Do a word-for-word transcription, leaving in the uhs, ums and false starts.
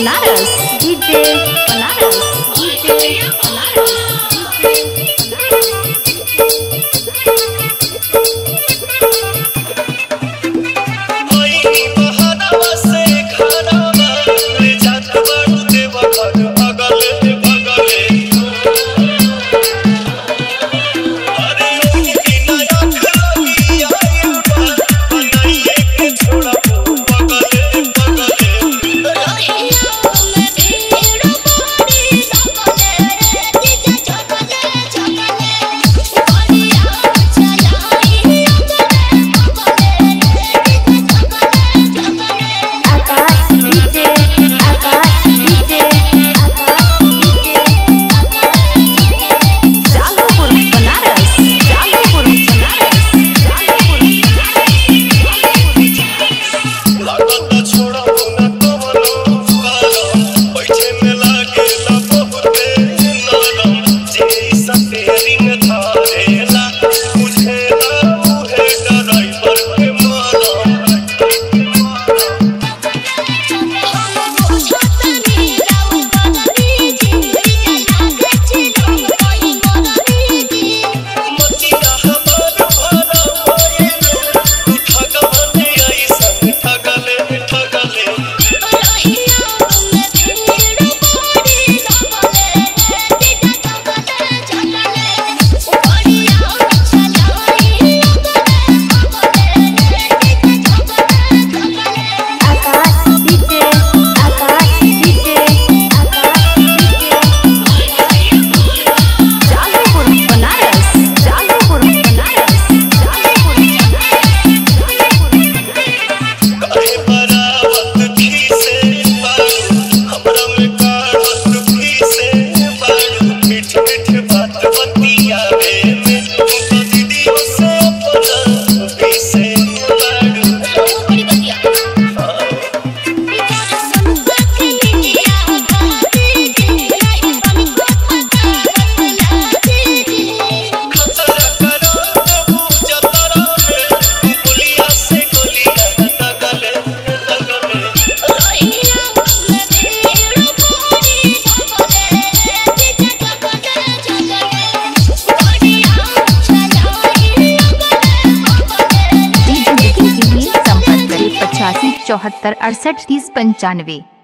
Banaras DJ Banaras DJ Banaras आइनी बहारावा से घरावा रे जात बाड़ू देवघर अगले बगले अरे उनकी नया ललियाल बनाइये के छोड़बू बगले बगले रहिया में भीड़ बड़ी लगले जीजा जगले जगले गड़िया चलाई अगले बगले आकाश डीजे आकाश डीजे जालपुर बनारस जालपुर बनारस जालपुर लागता छोड़बू न कवनो कारण बैठे में लागेला बहुते नरम जे स्टीयरिंग धारेला बुझेला उहे ड्राइवर के मरम बुझतनी राव बगली जी जीजा लागे चिलो कोई मोरनी जी मतिया हमार भरा भइले तू ठगवने ऐसन ठगले ठगले रहिया में भीड़ बड़ी लगले जीजा जगले जगले गड़िया चलाई अगले बगले Akash DJ Akash DJ Akash DJ Jalpur Banaras Jalpur Banaras Jalpur काहे बरावत खीसे बाड़ू हमरा में काढ़त फीसे बाड़ू मीठ मीठ बात बतियावे में तू तो दीदियों से अपना पीसे बाड़ू बड़ी बतिया बिचारा सुनता के लिया गाती जी नहीं बनी को फटा लाती जी खतरा करो तबू जतरा में पुलिया से गोलियां लगले लगले रहिया में भीड़ बड़ी लगले जीजा जगले जगले गड़िया चलाई अगले डीजे बुकिंग के लिए संपर्क करें पचासी चौहत्तर अड़सठ तीस पंचानवे।